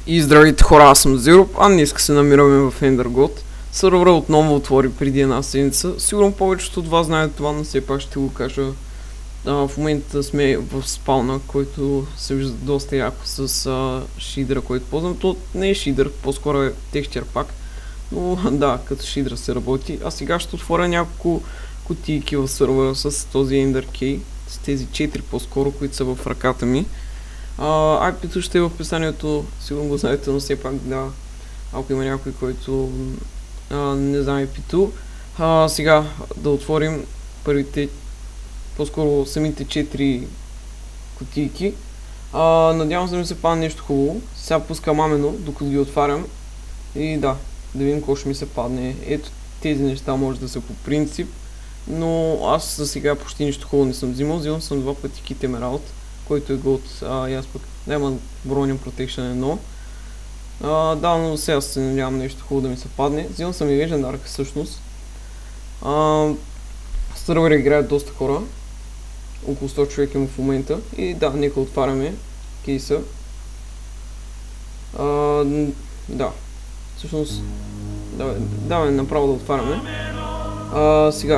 И здравейте хора, аз съм Зироп, а днес се намираме в EnderGod. Сървъра отново отвори преди една седмица. Сигурно повечето от вас знаят това, но все пак ще го кажа. В момента сме в спална, който се вижда доста яко с шидера, който ползвам. То не е шидер, по-скоро е текстчер пак. Но да, като шидер се работи. А сега ще отворя няколко кутийки в сървъра с този Ender Key. С тези 4 по-скоро, които са в ръката ми. IP-то ще е в описанието, сигурно го знаете, но все пак да, ако има някой, който не знае IP-то. Сега да отворим първите, по-скоро самите 4 кутийки. Надявам се да ми се падне нещо хубаво. Сега пускам мамено, докато ги отварям. И да видим какво ще ми се падне. Ето тези неща може да са по принцип, но аз за сега почти нищо хубаво не съм взимал. Взимал съм 2 пъти Kit Emerald, който е год, и аз пък няма Bronium Protection 1. Да, но сега се надявам нещо хубаво да ми се падне. Взимал съм и легендарка всъщност. Сървър играят доста хора. Около 100 човека има в момента. И да, нека отваряме кейса. Да, всъщност давай направо да отваряме. Сега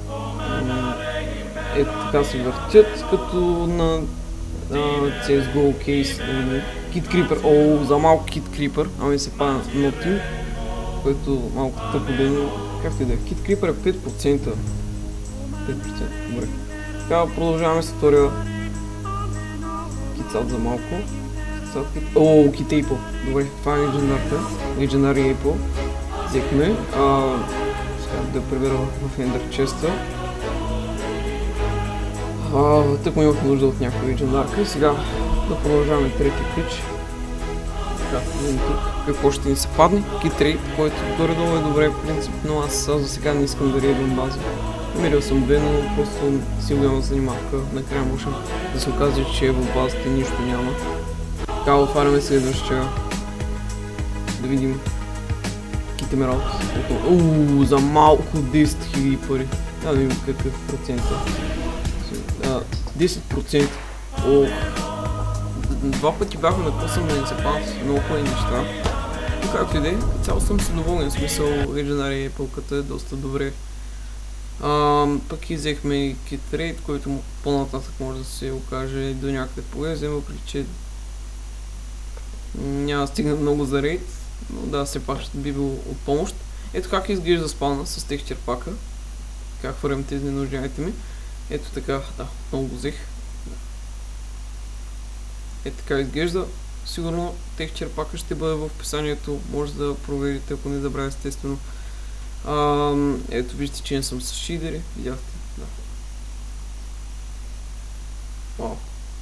ето така се въртят, като на CSGO кейс. Kit Creeper, за малко Kit Creeper, ми се пада Nothing, който малко тъпо ден, както и да е. Kit Creeper е 5%. 5%, добре. Така продължаваме с втория Kitsat за малко. Kit Apple, добре, това е легендарка, Legendary Apple. Взехме. Сега да прибера в Ender Chest-а. Тък му имах нужда от някаква легендарка и сега да продължаваме третия клич. Така, видим тук какво ще ни се падне. Kit Trade, който горе-долу е добре в принцип, но аз за сега не искам да рейдвам база. Намерил съм две, но просто си голяма занимавка. Накрая може да се окаже, че в базата нищо няма. Така, отваряме следващия. Да видим Kit Emerald. За малко 10 000 пари. Да видим какъв процент е. 10%. Два пъти бяхме на късъм да ни се падат много хубави неща. Но както и да е, цяло съм си доволен, в смисъл Legendary Apple-ката е доста добре. Пък и взехме и Kit Trade, който по-нататък може да се окаже до някъде полезен, въпреки че няма стигна много за рейд, но да, все пак ще би бил от помощ. Ето как изглежда спална с текстчер пака. Как хвърлям тези ненужни айтеми. Ето така, да, много го взех. Ето така изглежда. Сигурно текстчер пака ще бъде в описанието, може да проверите, ако не забравя естествено. Ето виждате, че не съм с шидери, видяхте, да. Вау.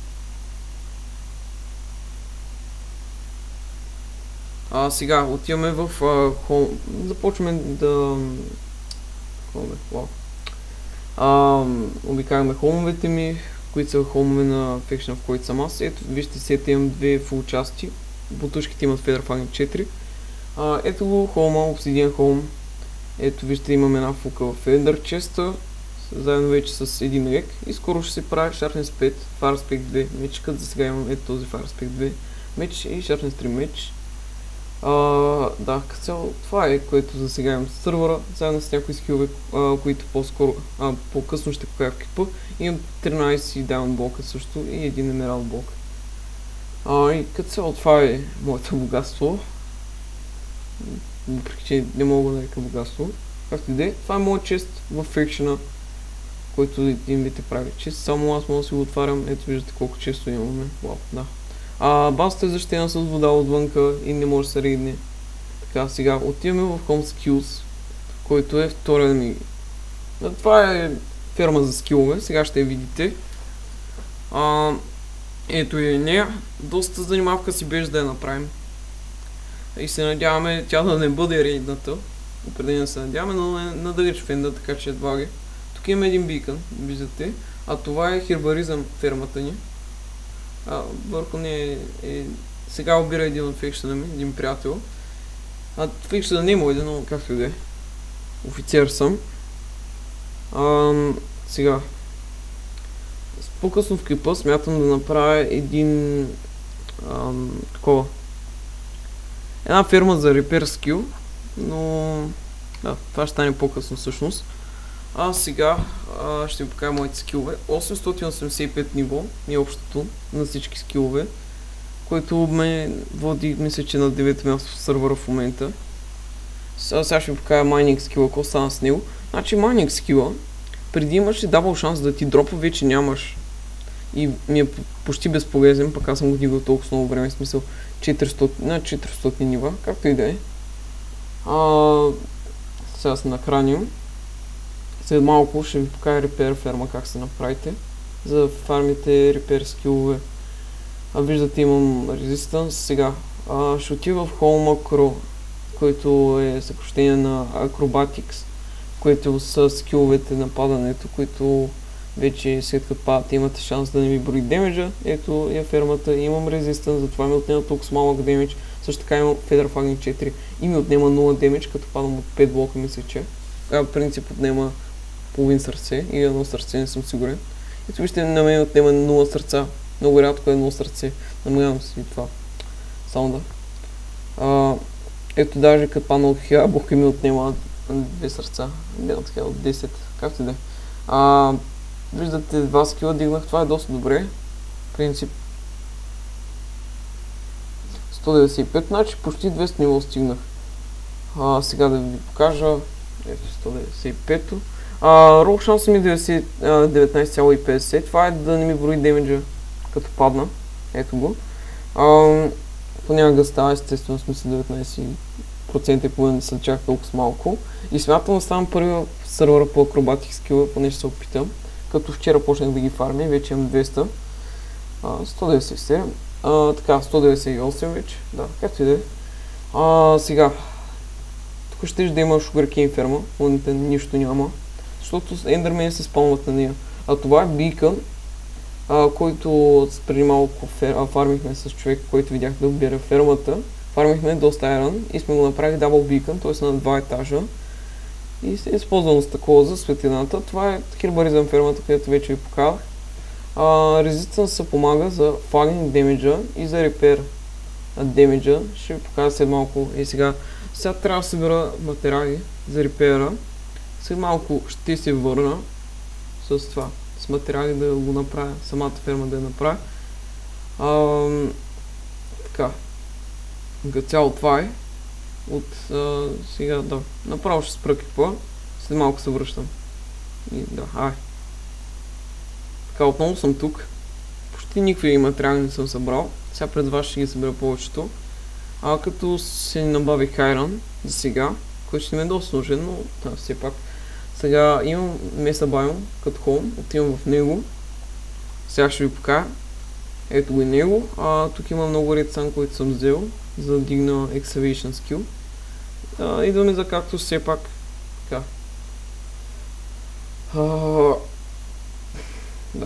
Сега отиваме в Home, започваме да... обикаляме холмовете ми, които са холмове на фекшена, в който съм аз. Ето вижте, сета имам две фул части, бутушките имат Feather Falling 4. Ето го холма, Obsidian Home. Ето вижте, имам една фука в Ender Chest-а, заедно вече с един лек. И скоро ще се прави Sharpness 5, Fire Spec 2 меч, като за сега имам ето този Fire Spec 2 меч и Sharpness 3 меч. Да, като цяло това е, което за сега имам сървъра, заедно с някои скилове, които по-скоро, по-късно ще покажа в клипа. Имам 13 даун блока също и един емералд блок. И като цяло това е моето богатство. Въпреки че не мога да нарека богатство. Както и да е, това е моят чест в фекшена, който един вид прави чест. Само аз мога да си го отварям, ето виждате колко често имаме. Вау, да. Базата е защитена с вода отвънка и не може да се рейдне. Така, сега отиваме в Home Skills, който е втория ми. Това е ферма за скилове, сега ще я видите. Ето и нея. Доста занимавка си беше да я направим. И се надяваме тя да не бъде рейдната. Определено се надяваме, но не надъгаш фенда, така че едва ли. Тук има един бикън, виждате. Това е хербаризъм фермата ни. Върху нея е... Сега обира един от фекшена ми, един приятел. Фекшена не е мой, но както и да е. Офицер съм. Сега. По-късно в клипа смятам да направя един такова една ферма за repair skill, но да, това ще стане по-късно всъщност. А сега ще ви покажа моите скилове. 885 ниво е общото на всички скилове, което ме води, мисля, че на 9 място в сървъра в момента. Сега ще ви покажа майнинг скила, какво стана с него. Значи майнинг скила, преди имаш дабъл шанс да ти дропа, вече нямаш. И ми е почти безполезен, пък аз съм го дигал толкова много време, в смисъл 400, на 400 нива, както и да е. Сега се накраним. След малко ще ви покажа репер ферма как се направите, за да фармите репер скилове. Виждате, имам резистанс. Сега ще отива в Home Acro, който е съкръщение на Acrobatics, което са скиловете на падането, които вече след като падате имате шанс да не ви брои демеджа. Ето е фермата, имам резистанс, затова ми отнема толкова малък демедж. Също така имам Feather Flagging 4 и ми отнема 0 демедж, като падам от 5 блока, мисля, че. В принцип отнема половин сърце и едно сърце, не съм сигурен. Ето вижте, на мен отнема 0 сърца. Много рядко е 0 сърце. Намалявам си това саунда. Ето даже като падна от 1000 блока ми отнема 2 сърца. Не от 1000, от 10, както и да е. Виждате, 2 скила дигнах, това е доста добре. В принцип 195, значи почти 200 ниво стигнах. Сега да ви покажа. Ето 195-то. Рол шанса ми е 19,50. Това е да не ми брои демеджа като падна. Ето го. Понякога става естествено, в смисъл 19% и половина не са чак толкова малко. И смятам да ставам първи в сървъра по акробатик скила, поне ще се опитам. Като вчера почнах да ги фармя, вече имам 200. 197. Така, 198 вече. Да, както и да е. Сега. Тук ще да има Sugarcane ферма, в момента нищо няма. Защото ендърмени се спалват на нея. Това е Beacon, който преди малко фармихме с човек, който видях да обира фермата. Фармихме доста Iron и сме го направили Double Beacon, т.е. на 2 етажа. И се използвам с такова за светлината. Това е хербаризъм фермата, където вече ви показах. Резистенс се помага за флагинг демеджа и за репер демеджа. Ще ви покажа след малко. И сега трябва да събера материали за репера. След малко ще се върна с това, с материали да го направя, самата ферма да я направя. Така, като цяло това е. От сега да, направо ще спра какво, след малко се връщам. И да, Така, отново съм тук. Почти никакви материали не съм събрал. Сега пред вас ще ги събера повечето. Като се набавих Iron за сега, който ще ми е доста нужен, но все пак. Сега имам Mesa Biome като Home, отивам в него. Сега ще ви покажа. Ето го и него. Тук има много Redstone, които съм взел, за да дигна Excavation Skill. Идваме за както все пак. Така. Да.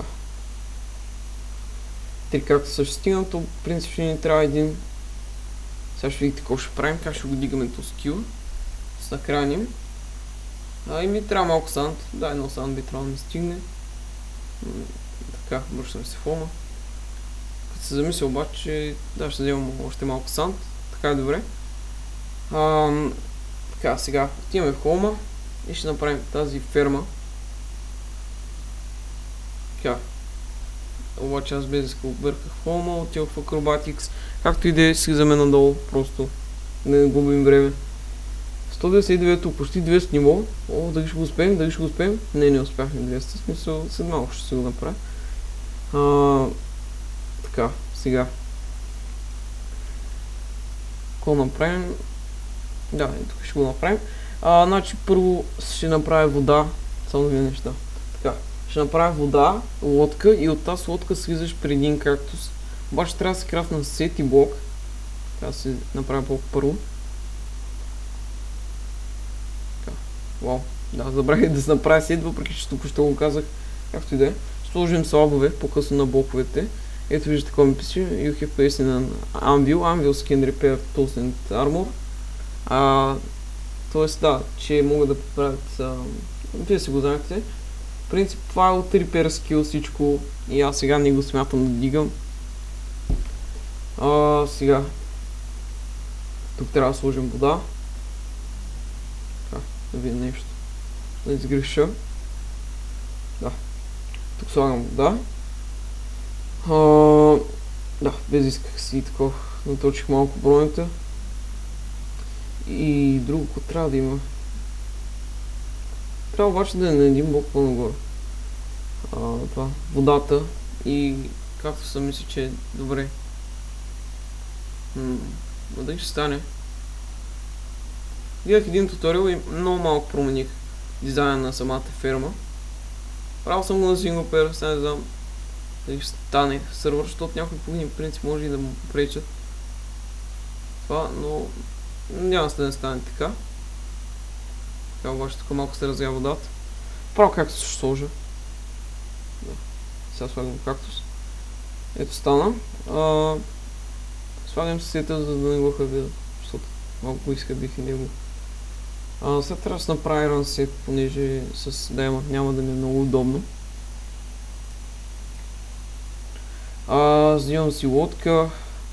3 както също стигнам, то в принцип ще ни трябва един. Сега ще видите какво ще правим, как ще го дигаме то скил. С накраним. И ми трябва малко санд. Да, едно санд би трябвало да ми стигне. Така, връщам се в хома. Като се замисля обаче, да, ще вземам още малко санд. Така е добре. Така, сега отиваме в хома и ще направим тази ферма. Така. Обаче аз без да обърках в хома, отивах в Acrobatics. Както и да е, слизаме надолу, просто да не губим време. 199-то, почти 200 ниво. Дали ще го успеем, дали ще го успеем? Не успяхме 200, в смисъл след малко ще се го направя. Така, сега. Какво направим? Да, тук ще го направим. Значи първо ще направя вода, само две неща. Така, ще направя вода, лодка и от тази лодка слизаш при един кактус. Обаче трябва да се крафна сет и блок. Трябва да се направя блок първо. Вау, да, забравих да се направя сет, въпреки че тук ще го казах, както и да е. Сложим слабове по-късно на блоковете. Ето виждате какво ми пише. You have placed an Anvil. Anvil can repair tools and armor. Тоест да, че могат да поправят... Вие си го знаете. В принцип това е от repair skill всичко. И аз сега не го смятам да дигам. Сега. Тук трябва да сложим вода. Така, да видя нещо. Да изгреша. Да. Тук слагам вода. Да, без исках си такова. Наточих малко бронята. И друго, какво трябва да има. Трябва обаче да е на един блок по-нагоре. Това, водата и както съм мисля, че е добре. Дали ще стане. Гледах един туториал и много малко промених дизайна на самата ферма. Правил съм го на синглплеер, сега не знам дали ще стане сървър, защото някой по един принцип може и да му попречат това, но няма да не стане така. Така обаче тук малко се разгря водата. Право кактус ще сложа. Да. Сега слагам кактус. Ето стана. Слагам сета, за да не го хабя, защото малко го иска бих и него. След трябва да се направи рансет, понеже с Diamond няма да ми е много удобно. Взимам си лодка.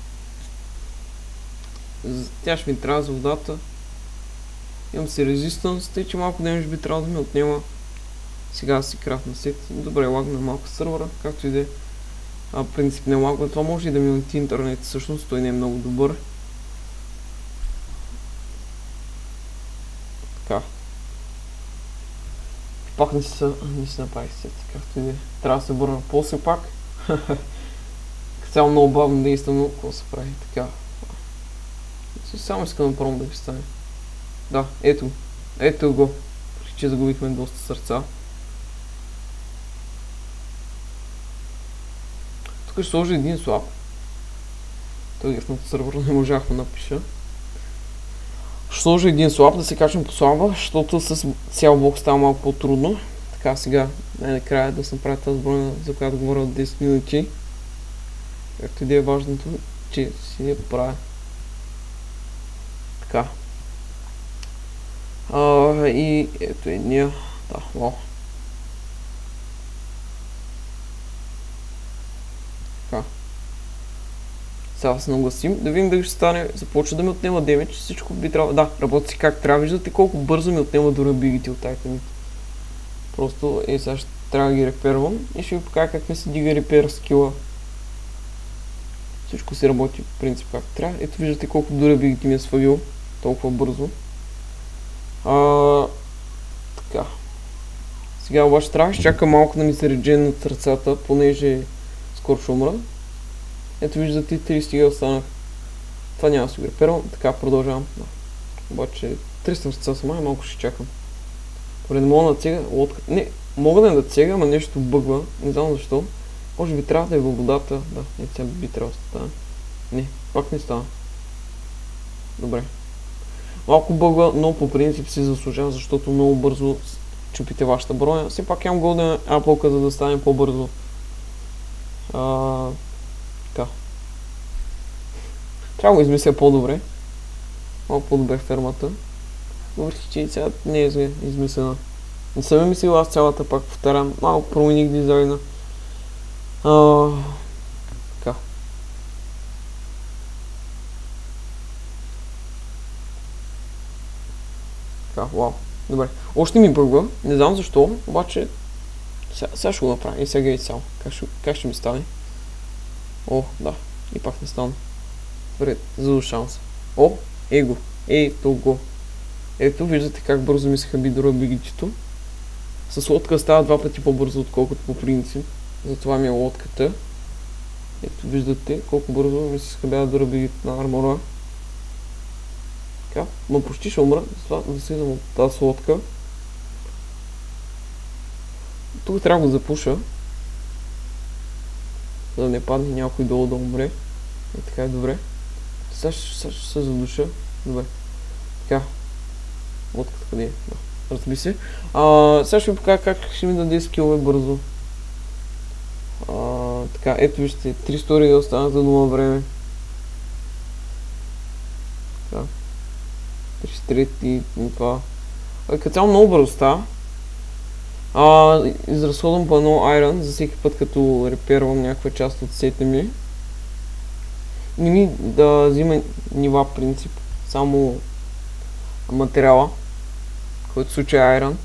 Тя ще ми трябва за водата. Имам си резистанс, тъй че малко демидж би трябвало да ми отнема. Сега си крафтна сет. Добре, лагна малко сървъра, както и да е. Принцип не лагва. Това може и да ми лети интернет, всъщност той не е много добър. Така. Пак не си направих сет, както и да е. Трябва да се върна после пак. Цяло много бавно действа, но какво се прави така. Само искам да пробвам да ви стане. Да, ето го. Че загубихме доста сърца. Тук ще сложа един слаб. Той грешното сървър не можах да напиша. Ще сложа един слаб, да се качвам по слаба, защото с цял блок става малко по-трудно. Така сега, най-накрая да се направя тази броня, за която говоря от 10 минути. Както и да е важното, че си не поправя. Така. И ето едния. Да, вау. Така. Сега се нагласим. Да видим дали ще стане. Започва да ми отнема демидж. Всичко би трябвало. Да, работи си как трябва. Виждате колко бързо ми отнема до рабигите от айтемите. Просто сега ще трябва да ги репервам. И ще ви покажа как ми се дига репер скила. Всичко си работи по принцип както трябва. Ето виждате колко до рабигите ми е свалил. Толкова бързо. Така. Сега обаче трябва да чакам малко да ми се редженнат сърцата, понеже скоро ще умра. Ето виждате 3 стига останах. Това няма да си го репервам. Така продължавам. Да. Обаче 300 сърца са малко ще чакам. Добре, не мога да цега лодката. Не, мога да не цега, ама нещо бъгва. Не знам защо. Може би трябва да е във водата. Да, сега би трябвало да стане. Не, пак не става. Добре. Малко бъгва, но по принцип си заслужава, защото много бързо чупите вашата броня. Все пак имам голден аплка, за да стане по-бързо. Така. Трябва да го измисля по-добре. Малко по-добре фермата. Въпреки че сега не е измислена. Не съм мислил аз цялата, пак повтарям. Малко промених дизайна. Така. Така, вау. Добре. Още ми бъгва. Не знам защо, обаче сега ще го направя. И сега и цяло. Как ще ми стане? О, да. И пак не стана. Добре, задушавам се. О, его. Ето го. Ето, виждате как бързо ми се хаби до рабигитето. С лодка става 2 пъти по-бързо, отколкото по принцип. Затова ми е лодката. Ето, виждате колко бързо ми се схабява до рабигите на армора. Така, ма почти ще умра, да слизам от тази лодка. Тук трябва да го запуша. За да не падне някой долу да умре. И така е добре. Сега ще се задуша. Добре. Така. Лодката къде е? Да. Разби се. Сега ще ви покажа как ще ми даде скилове бързо. Така, ето вижте, 3 стори да останат за нова време. Така. 33 и това. Като цяло много бързо става. Изразходвам по едно iron за всеки път като репервам някаква част от сета ми. Не ми да взима нива принцип само материала, който в случай е Iron.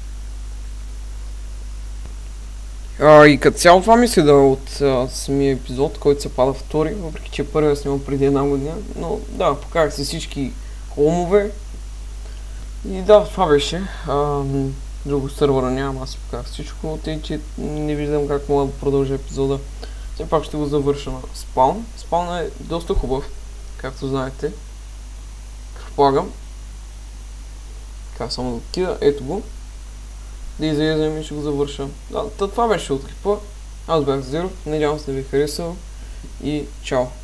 И като цяло това мисля да е от самия епизод, който се пада втори, въпреки че първия снимам преди една година, но да, покажах се всички холмове и да, това беше. Друго сървъра нямам, аз си покажах всичко, тъй че не виждам как мога да продължа епизода. Все пак ще го завърша на спаун. Спаун е доста хубав, както знаете. Предполагам. Така, само да отида, ето го. Да излезем и ще го завърша. Да, това беше от клипа. Аз бях Зеро, надявам се да ви е харесал и чао!